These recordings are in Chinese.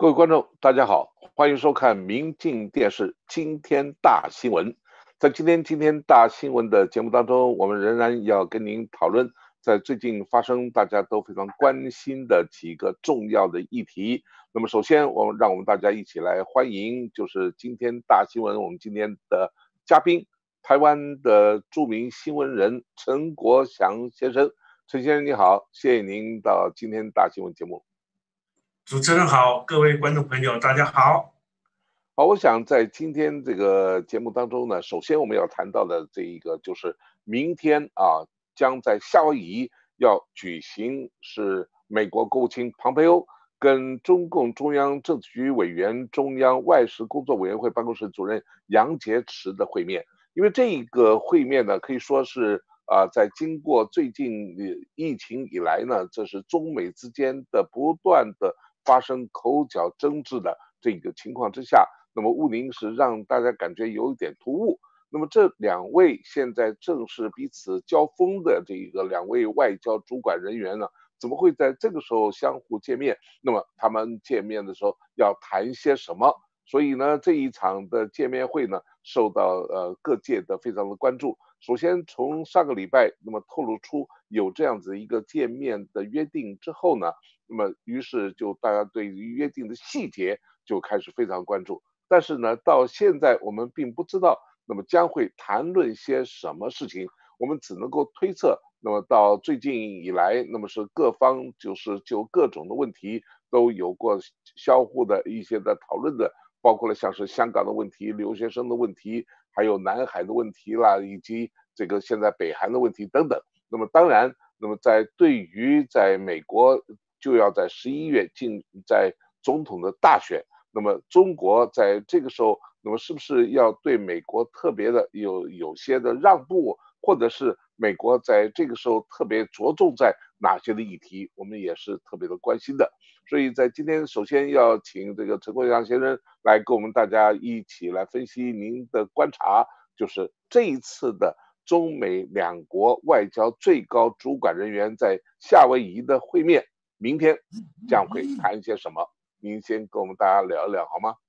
各位观众，大家好，欢迎收看明镜电视今天大新闻。在今天大新闻的节目当中，我们仍然要跟您讨论在最近发生大家都非常关心的几个重要的议题。那么首先，让我们大家一起来欢迎，就是今天大新闻我们今天的嘉宾，台湾的著名新闻人陈国祥先生。陈先生你好，谢谢您到今天大新闻节目。 主持人好，各位观众朋友，大家好。 好，我想在今天这个节目当中呢，首先我们要谈到的这一个就是明天将在夏威夷要举行是美国国务卿庞培欧跟中共中央政治局委员、中央外事工作委员会办公室主任杨洁篪的会面。因为这一个会面呢，可以说是在经过最近疫情以来呢，这是中美之间的不断的发生口角争执的这个情况之下，那么毋宁是让大家感觉有一点突兀。那么这两位现在正是彼此交锋的这个两位外交主管人员呢，怎么会在这个时候相互见面？那么他们见面的时候要谈些什么？所以呢，这一场的见面会呢，受到各界的非常的关注。首先从上个礼拜那么透露出有这样子一个见面的约定之后呢，那么于是就大家对于约定的细节就开始非常关注。但是呢，到现在我们并不知道那么将会谈论些什么事情，我们只能够推测。那么到最近以来，那么是各方就是就各种的问题都有过相互的一些的讨论的，包括了像是香港的问题、留学生的问题，还有南海的问题啦，以及这个现在北韩的问题等等。那么当然，那么对于在美国就要在11月在总统的大选，那么中国在这个时候，那么是不是要对美国特别的有些的让步，或者是美国在这个时候特别着重在哪些的议题，我们也是特别的关心的。所以在今天首先要请这个陈国祥先生来跟我们大家一起来分析您的观察，就是这一次的中美两国外交最高主管人员在夏威夷的会面，明天将会谈些什么？您先跟我们大家聊一聊好吗？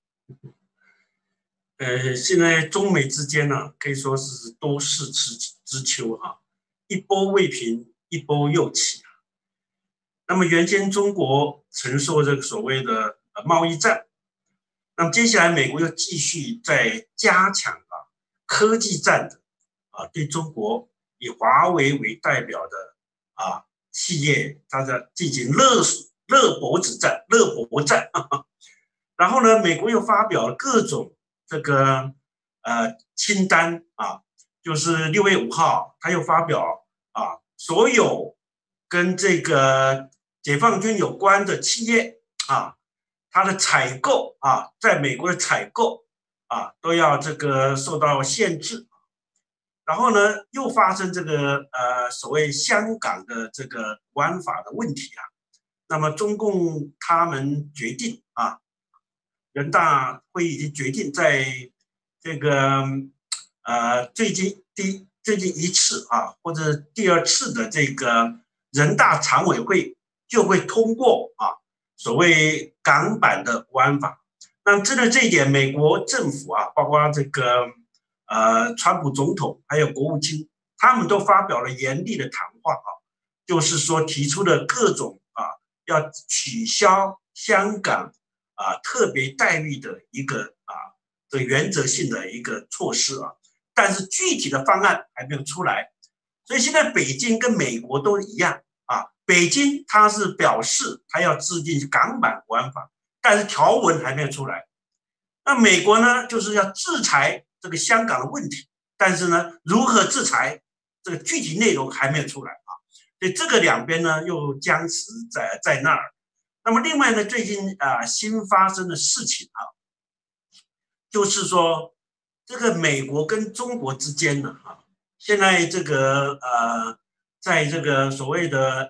现在中美之间呢，可以说是多事之秋啊，一波未平，一波又起啊。那么原先中国承受这个所谓的贸易战，那么接下来美国又继续在加强科技战的对中国以华为为代表的企业，它在进行勒脖战。然后呢，美国又发表了各种这个清单就是6月5号，他又发表所有跟这个解放军有关的企业它的采购在美国的采购都要这个受到限制。然后呢，又发生这个所谓香港的这个国安法的问题那么中共他们决定人大会议已经决定在这个最近一次或者第二次的这个人大常委会就会通过所谓港版的国安法。那针对这一点，美国政府包括这个川普总统还有国务卿，他们都发表了严厉的谈话就是说提出了各种要取消香港特别待遇的一个这原则性的一个措施但是具体的方案还没有出来。所以现在北京跟美国都一样北京它是表示它要制定港版国安法，但是条文还没有出来。那美国呢，就是要制裁这个香港的问题，但是呢，如何制裁这个具体内容还没有出来所以这个两边呢又僵持在那儿。那么另外呢，最近新发生的事情就是说这个美国跟中国之间呢现在这个在这个所谓的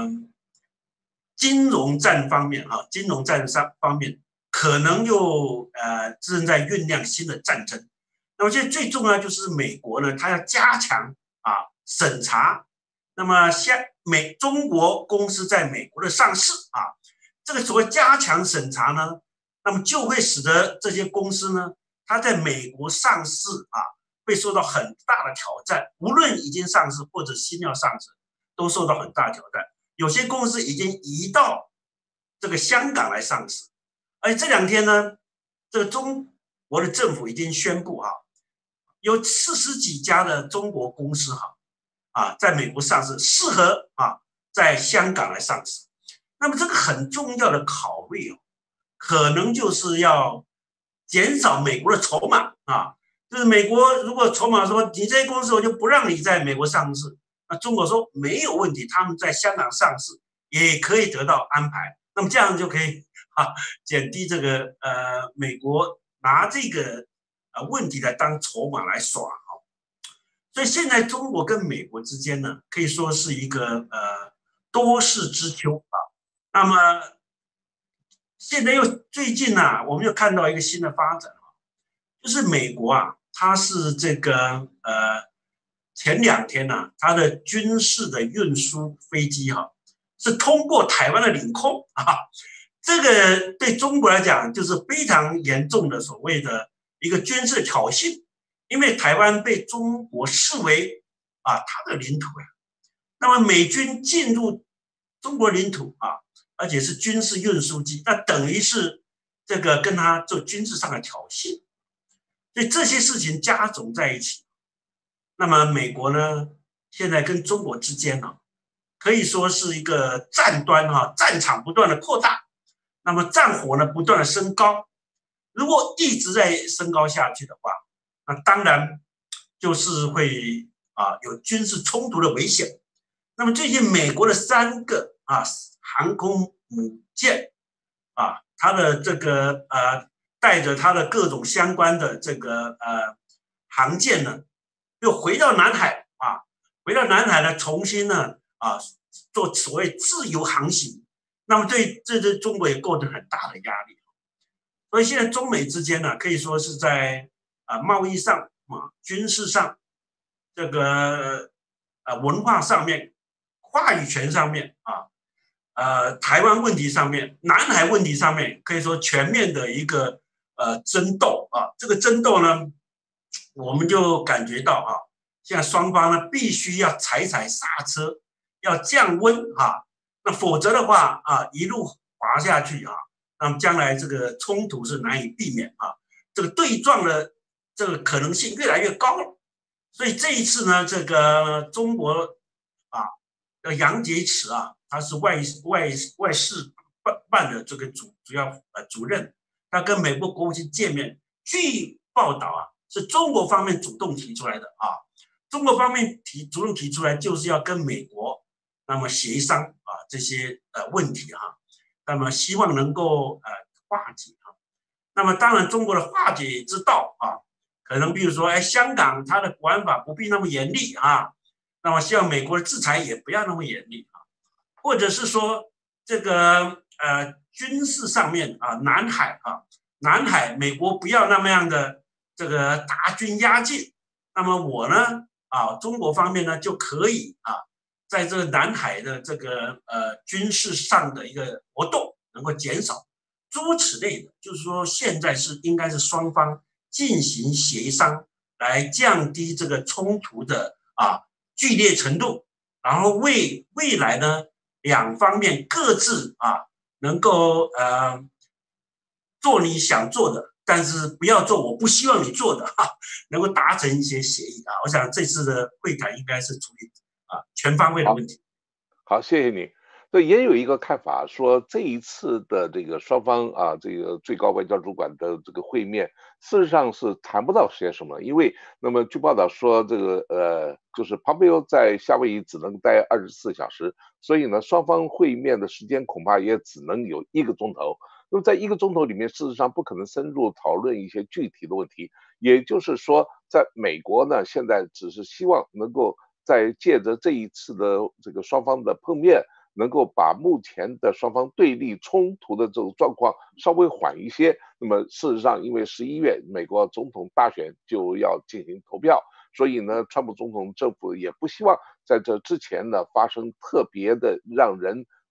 金融战方面可能又正在酝酿新的战争。那么现在最重要就是美国呢，它要加强审查。那么中国公司在美国的上市这个所谓加强审查呢， 那么就会使得这些公司呢，它在美国上市会受到很大的挑战，无论已经上市或者新要上市，都受到很大挑战。有些公司已经移到这个香港来上市，而这2天呢，这个中国的政府已经宣布有40几家的中国公司在美国上市，适合在香港来上市。那么这个很重要的考虑可能就是要减少美国的筹码就是美国如果筹码说你这些公司我就不让你在美国上市，那中国说没有问题，他们在香港上市也可以得到安排，那么这样就可以减低这个美国拿这个问题来当筹码来耍所以现在中国跟美国之间呢，可以说是一个多事之秋那么现在又最近我们又看到一个新的发展就是美国它是这个前2天它的军事的运输飞机是通过台湾的领空这个对中国来讲就是非常严重的所谓的一个军事挑衅，因为台湾被中国视为它的领土那么美军进入中国领土而且是军事运输机，那等于是这个跟他做军事上的挑衅，所以这些事情加总在一起，那么美国呢，现在跟中国之间可以说是一个战端战场不断的扩大，那么战火呢不断的升高，如果一直在升高下去的话，那当然就是会有军事冲突的危险。那么最近美国的3个航空母舰它的这个带着它的各种相关的这个航舰呢，又回到南海回到南海呢，重新呢做所谓自由航行，那么对中国也构成很大的压力。所以现在中美之间呢，可以说是在贸易上军事上这个文化上面话语权上面台湾问题上面南海问题上面可以说全面的一个争斗这个争斗呢我们就感觉到现在双方呢必须要踩刹车，要降温那否则的话一路滑下去那么将来这个冲突是难以避免这个对撞的这个可能性越来越高了。所以这一次呢，这个中国杨洁篪他是外事办的这个主要主任，他跟美国国务卿见面，据报道是中国方面主动提出来的中国方面主动提出来就是要跟美国那么协商这些问题那么希望能够化解那么当然中国的化解之道可能比如说香港它的国安法不必那么严厉那么希望美国的制裁也不要那么严厉或者是说这个军事上面南海美国不要那么样的这个大军压境，那么我呢中国方面呢就可以在这个南海的这个军事上的一个活动能够减少，诸如此类的，就是说现在应该是双方进行协商来降低这个冲突的剧烈程度，然后为未来呢两方面各自能够做你想做的，但是不要做我不希望你做的能够达成一些协议我想这次的会谈应该是处理全方位的问题。 好，谢谢你。对，也有一个看法说，这一次的这个双方这个最高外交主管的这个会面，事实上是谈不到些什么，因为那么据报道说，这个就是蓬佩奥在夏威夷只能待24小时，所以呢，双方会面的时间恐怕也只能有1个钟头。那么在1个钟头里面，事实上不可能深入讨论一些具体的问题。也就是说，在美国呢，现在只是希望能够在借着这一次的这个双方的碰面，能够把目前的双方对立冲突的这种状况稍微缓一些。那么事实上，因为11月美国总统大选就要进行投票，所以呢，川普总统政府也不希望在这之前呢发生特别的让人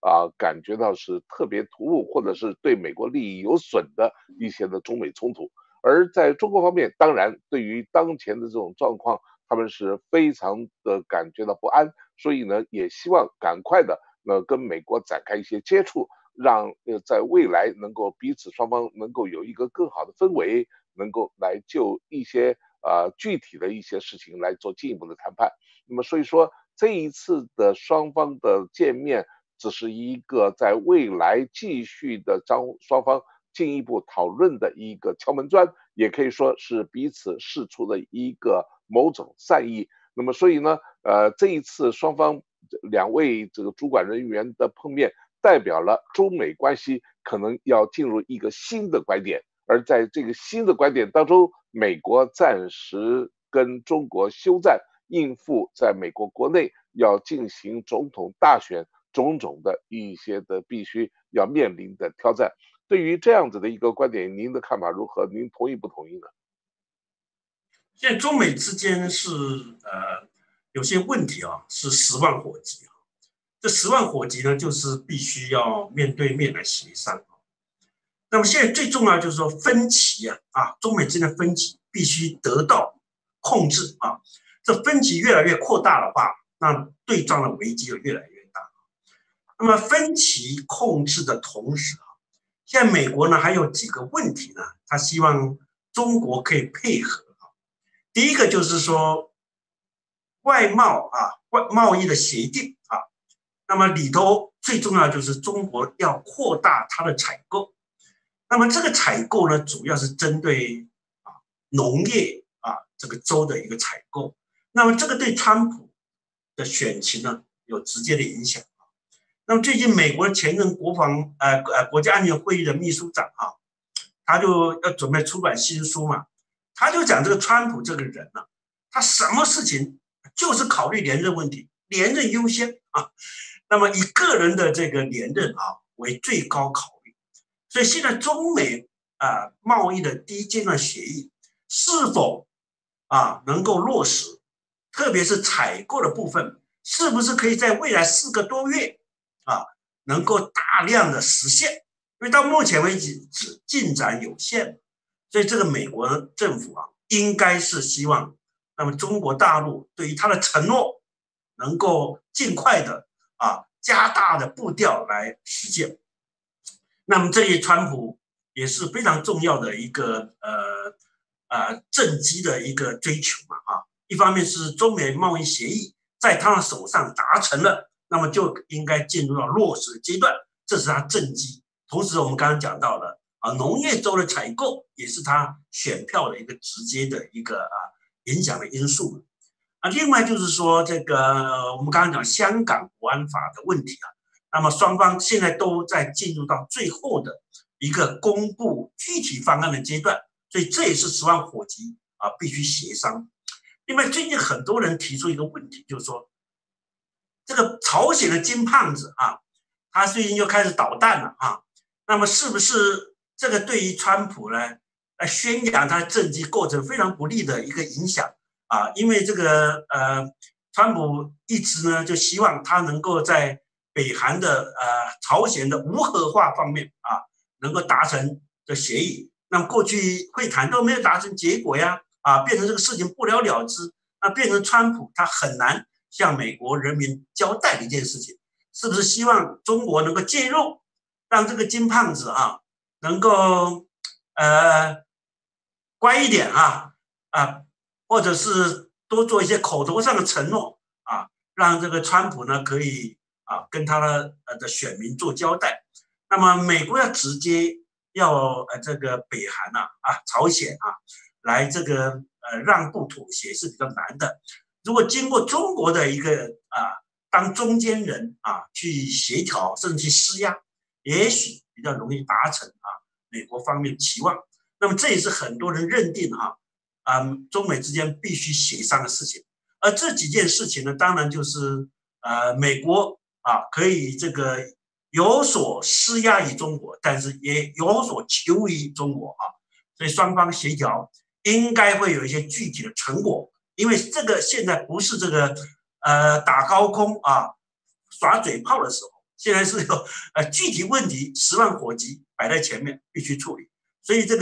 感觉到是特别突兀，或者是对美国利益有损的一些的中美冲突。而在中国方面，当然对于当前的这种状况，他们是非常的感觉到不安，所以呢，也希望赶快的跟美国展开一些接触，让在未来能够彼此双方能够有一个更好的氛围，能够来就一些具体的一些事情来做进一步的谈判。那么所以说这一次的双方的见面，只是一个在未来继续的双方进一步讨论的一个敲门砖，也可以说是彼此释出的一个某种善意。那么所以呢，这一次双方两位这个主管人员的碰面，代表了中美关系可能要进入一个新的拐点。而在这个新的拐点当中，美国暂时跟中国休战，应付在美国国内要进行总统大选种种的一些的必须要面临的挑战。对于这样子的一个观点，您的看法如何？您同意不同意呢？ 现在中美之间是有些问题啊，是十万火急啊。这十万火急呢，就是必须要面对面来协商。那么现在最重要就是说分歧中美之间的分歧必须得到控制啊。这分歧越来越扩大的话，那对仗的危机就越来越大。那么分歧控制的同时现在美国呢还有几个问题呢，他希望中国可以配合。第一个就是说外贸易的协定那么里头最重要就是中国要扩大它的采购。那么这个采购呢，主要是针对农业这个州的一个采购。那么这个对川普的选情呢有直接的影响。那么最近美国前任国家安全会议的秘书长他就要准备出版新书嘛，他就讲这个川普这个人他什么事情就是考虑连任问题，连任优先那么以个人的这个连任为最高考虑。所以现在中美贸易的第一阶段协议是否能够落实，特别是采购的部分，是不是可以在未来4个多月能够大量的实现？因为到目前为止进展有限，所以这个美国政府应该是希望，那么中国大陆对于他的承诺能够尽快的加大的步调来实现。那么这一川普也是非常重要的一个政绩的一个追求一方面是中美贸易协议在他的手上达成了，那么就应该进入到落实的阶段，这是他政绩。同时我们刚刚讲到的农业州的采购也是他选票的一个直接的一个影响的因素。另外就是说这个我们刚刚讲香港国安法的问题那么双方现在都在进入到最后的一个公布具体方案的阶段，所以这也是十万火急必须协商。另外最近很多人提出一个问题，就是说这个朝鲜的金胖子他最近又开始捣蛋了那么是不是这个对于川普呢来宣扬他的政绩构成非常不利的一个影响因为这个川普一直呢就希望他能够在北韩的朝鲜的无核化方面能够达成的协议。那么过去会谈都没有达成结果呀变成这个事情不了了之，那变成川普他很难向美国人民交代的一件事情。是不是希望中国能够介入，让这个金胖子能够乖一点或者是多做一些口头上的承诺让这个川普呢可以跟他的选民做交代。那么美国要直接要这个北韩朝鲜来这个让步妥协是比较难的。如果经过中国的一个当中间人去协调甚至去施压，也许比较容易达成美国方面的期望。那么这也是很多人认定中美之间必须协商的事情。而这几件事情呢，当然就是美国可以这个有所施压于中国，但是也有所求于中国所以双方协调应该会有一些具体的成果。因为这个现在不是这个打高空耍嘴炮的时候， 现在是有具体问题10万火急摆在前面必须处理，所以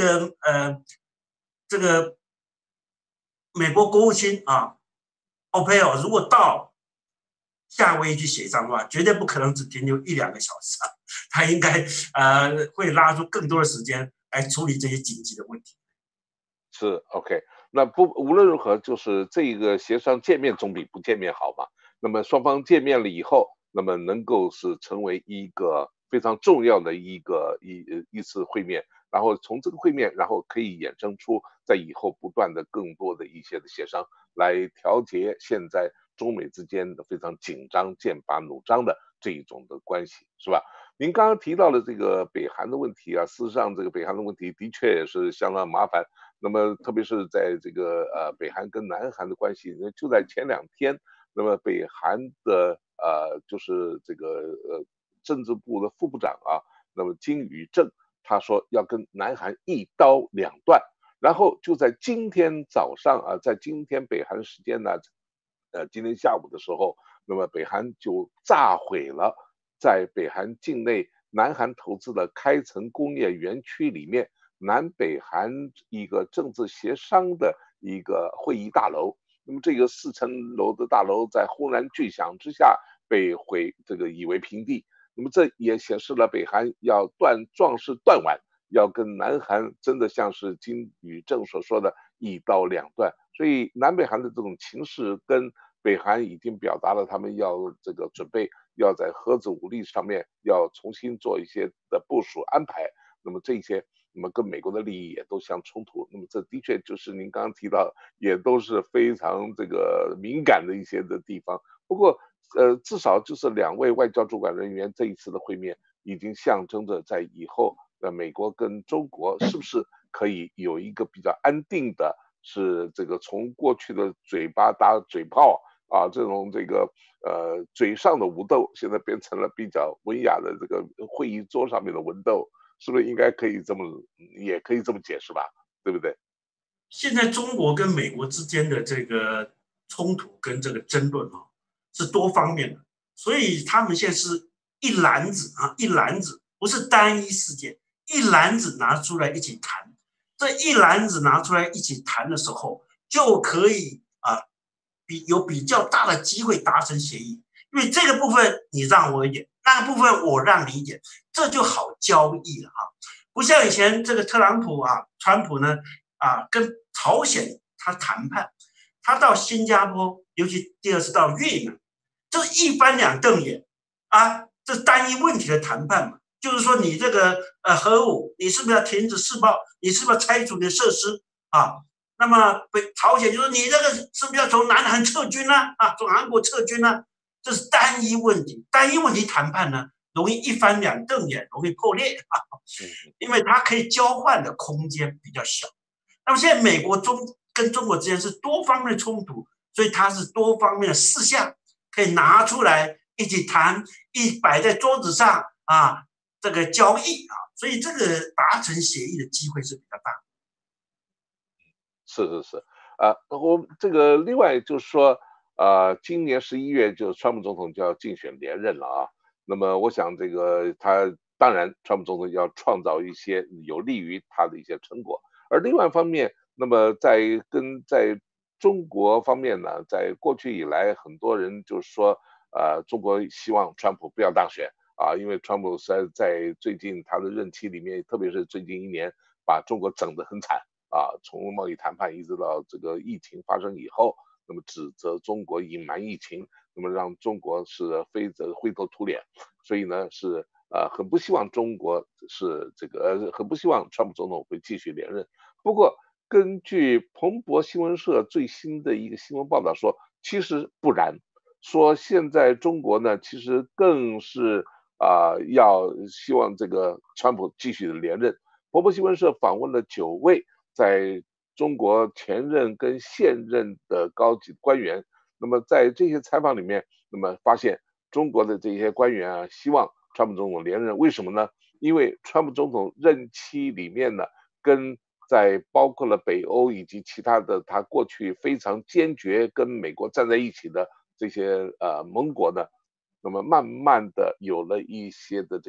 这个美国国务卿啊奥佩尔如果到夏威夷去协商的话，绝对不可能只停留1-2个小时啊，他应该会拉出更多的时间来处理这些紧急的问题。 是 OK，那无论如何，就是这一个协商见面总比不见面好嘛。那么双方见面了以后，那么能够是成为一个非常重要的一次会面，然后从这个会面，然后可以衍生出在以后不断的更多的一些的协商，来调节现在中美之间的非常紧张、剑拔弩张的这一种的关系，是吧？您刚刚提到了这个北韩的问题啊，事实上这个北韩的问题的确也是相当麻烦。那么特别是在这个北韩跟南韩的关系，就在前2天，那么北韩的就是这个政治部的副部长啊，那么金宇正他说要跟南韩一刀两断，然后就在今天早上啊，在今天北韩时间呢，今天下午的时候，那么北韩就炸毁了在北韩境内南韩投资的开城工业园区里面南北韩一个政治协商的一个会议大楼。那么这个4层楼的大楼在轰然巨响之下被夷为平地。那么这也显示了北韩要壮士断腕，要跟南韩真的像是金宇正所说的一刀两断。所以南北韩的这种情势跟北韩已经表达了他们要这个准备要在核子武力上面要重新做一些的部署安排。那么这些那么跟美国的利益也都相冲突，那么这的确就是您刚刚提到，也都是非常这个敏感的一些的地方。不过，至少就是2位外交主管人员这一次的会面，已经象征着在以后，美国跟中国是不是可以有一个比较安定的，是这个从过去的嘴巴打嘴炮啊这种这个嘴上的武斗，现在变成了比较文雅的这个会议桌上面的文斗。是不是应该可以这么，也可以这么解释吧？对不对？ 现在中国跟美国之间的这个冲突跟这个争论啊，是多方面的，所以他们现在是一篮子啊，一篮子，不是单一事件，一篮子拿出来一起谈。这一篮子拿出来一起谈的时候，就可以有比较大的机会达成协议，因为这个部分你让我一点，那个部分我让你一点，这就好交易了啊。不像以前这个川普呢跟朝鲜他谈判，他到新加坡，尤其第2次到越南，这一翻两瞪眼啊，这单一问题的谈判嘛，就是说你这个核武，你是不是要停止试爆？你是不是要拆除你的设施啊？那么朝鲜就说你这个是不是要从南韩撤军呢？从韩国撤军呢？这是单一问题，单一问题谈判呢，容易一翻两瞪眼，容易破裂因为它可以交换的空间比较小。那么现在美国跟中国之间是多方面的冲突，所以它是多方面的事项可以拿出来一起谈，摆在桌子上这个交易所以这个达成协议的机会是比较大。 是，我这个另外就是说，今年11月就川普总统就要竞选连任了啊。那么我想这个他当然川普总统要创造一些有利于他的一些成果，而另外一方面，那么在中国方面呢，在过去以来，很多人就是说，中国希望川普不要当选啊，因为川普实在最近他的任期里面，特别是最近1年，把中国整得很惨。从贸易谈判一直到这个疫情发生以后，那么指责中国隐瞒疫情，那么让中国是灰头土脸，所以呢是很不希望中国是很不希望川普总统会继续连任。不过根据彭博新闻社最新的一个新闻报道说，其实不然，说现在中国呢其实更是要希望这个川普继续的连任。彭博新闻社访问了9位在中国前任跟现任的高级官员，那么在这些采访里面，那么发现中国的这些官员希望川普总统连任，为什么呢？因为川普总统任期里面呢，在包括了北欧以及其他的他过去非常坚决跟美国站在一起的这些盟国呢， 那么慢慢的有了一些的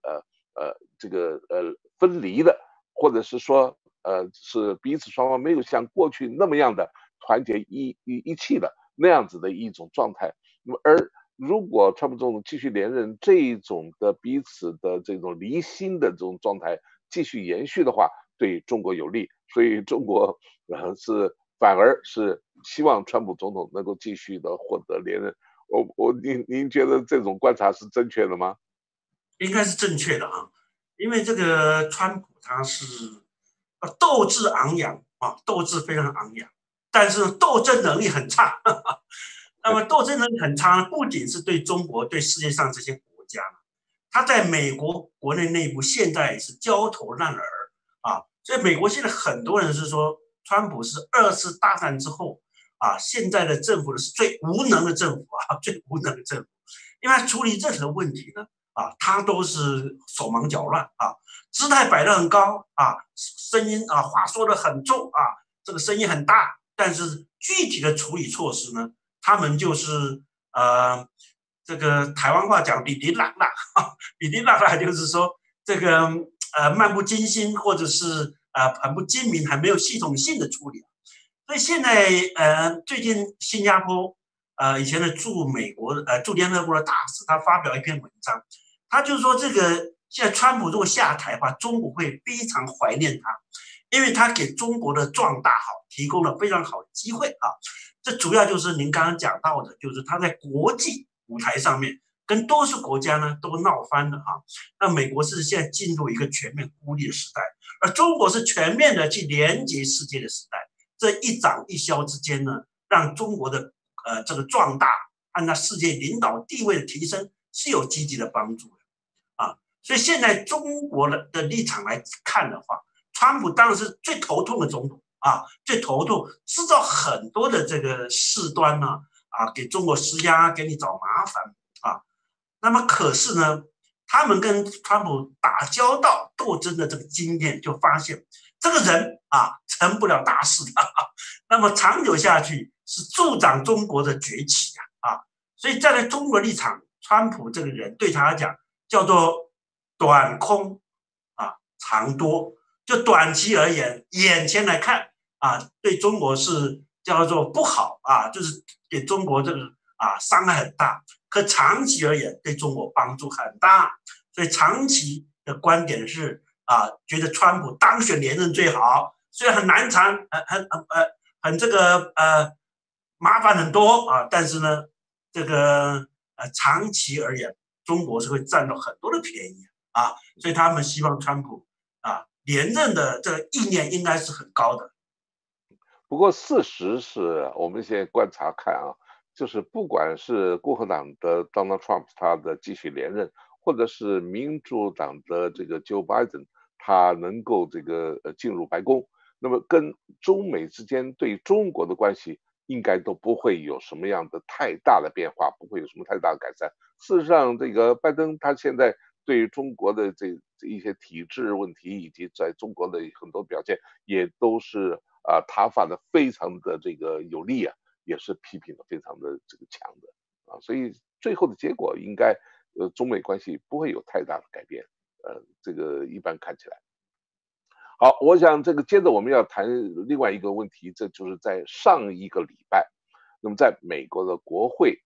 分离的，或者是说是彼此双方没有像过去那么样的团结一气的那样子的一种状态。那么如果川普总统继续连任，这一种的彼此的这种离心的这种状态继续延续的话，对中国有利。所以中国反而是希望川普总统能够继续的获得连任。您觉得这种观察是正确的吗？ 应该是正确的啊，因为这个川普他是斗志昂扬啊，斗志非常昂扬，但是斗争能力很差。那么斗争能力很差，不仅是对中国，对世界上这些国家，他在美国国内部现在也是焦头烂额啊。所以美国现在很多人是说，川普是2次大战之后啊，现在的政府是最无能的政府啊，最无能的政府，因为他处理任何问题呢啊，他都是手忙脚乱啊，姿态摆得很高啊，声音啊话说得很重啊，这个声音很大，但是具体的处理措施呢，他们就是这个台湾话讲哩哩啦啦，哩哩啦啦就是说这个漫不经心，或者是很不精明，还没有系统性的处理。所以现在最近新加坡以前的驻联合国的大使，他发表一篇文章，他就说这个现在川普如果下台的话，中国会非常怀念他，因为他给中国的壮大提供了非常好的机会啊。这主要就是您刚刚讲到的，就是他在国际舞台上面跟多数国家呢都闹翻了啊。那美国是现在进入一个全面孤立的时代，而中国是全面的去连接世界的时代。这一涨一消之间呢，让中国的这个壮大和那世界领导地位的提升是有积极的帮助的啊。所以现在中国的立场来看的话，川普当然是最头痛的总统啊，最头痛，制造很多的这个事端呢啊，给中国施压，给你找麻烦啊。那么可是呢，他们跟川普打交道斗争的这个经验，就发现这个人啊成不了大事的，那么长久下去是助长中国的崛起啊。所以站在中国立场，川普这个人对他来讲叫做短空啊长多，就短期而言，眼前来看啊，对中国是叫做不好啊，就是给中国这个伤害很大。可长期而言，对中国帮助很大。所以长期的观点是觉得川普当选连任最好，虽然很难缠，很这个麻烦很多啊，但是呢，这个长期而言，中国是会占到很多的便宜啊，所以他们希望川普连任的这个意念应该是很高的。 不过事实是我们现在观察看啊，就是不管是共和党的 Donald Trump 他的继续连任，或者是民主党的这个 Joe Biden 他能够进入白宫，那么跟中美之间对中国的关系应该都不会有什么样的太大的变化，不会有什么太大的改善。事实上，这个拜登他现在对于中国的这一些体制问题，以及在中国的很多表现，也都是他发的非常的有力啊，也是批评的非常的强的啊，所以最后的结果应该中美关系不会有太大的改变，这个一般看起来。好，我想接着我们要谈另外一个问题，这就是在上一个礼拜，那么在美国的国会